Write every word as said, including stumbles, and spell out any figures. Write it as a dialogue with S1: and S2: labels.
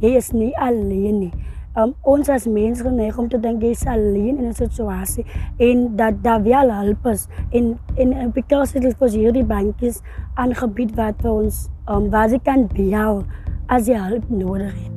S1: jy is nie alleen nie. Um, ons as mens geneig om te dink jy is alleen in 'n situasie en dat daar wel hulp is en en because dit is hierdie bankies aangebied wat vir ons um, waar jy kan bel as jy hulp nodig het.